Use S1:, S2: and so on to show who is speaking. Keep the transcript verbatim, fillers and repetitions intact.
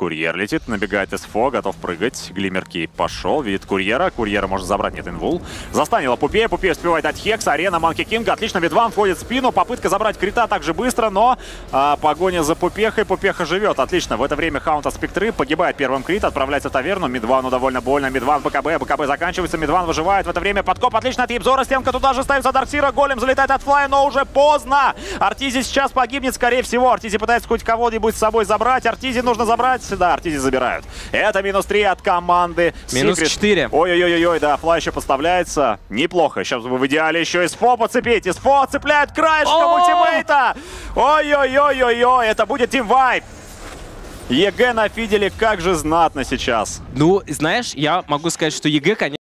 S1: Курьер летит, набегает СФО, готов прыгать. Глимерки пошел, видит Курьера. Курьера может забрать, нет, инвул. Застанила Пупея, Пупея успевает от Хекс. Арена, Манки Кинг, отлично, Медван входит в спину. Попытка забрать крита также быстро, но а, погоня за Пупехой. Пупеха живет, отлично. В это время Хаунт от Спектры погибает первым крит, отправляется в таверну. Медвану довольно больно, Медван в БКБ, БКБ заканчивается, Медван выживает. В это время подкоп, отлично от Ебзора, стенка туда же ставится Дарксира, голем залетает от Флая, но уже поздно. Артизи сейчас погибнет, скорее всего. Артизи пытается хоть кого-нибудь с собой забрать. Артизи нужно забрать. Да, Артизи забирают. Это минус три от команды.
S2: Минус четыре.
S1: Ой-ой-ой-ой, да, Флай еще подставляется. Неплохо. Сейчас бы в идеале еще СФО подцепить. СФО цепляет краешком ультимейта. Ой-ой-ой-ой-ой, это будет тимвайп. ЕГЭ нафидели как же знатно сейчас.
S2: Ну, знаешь, я могу сказать, что ЕГЭ, конечно,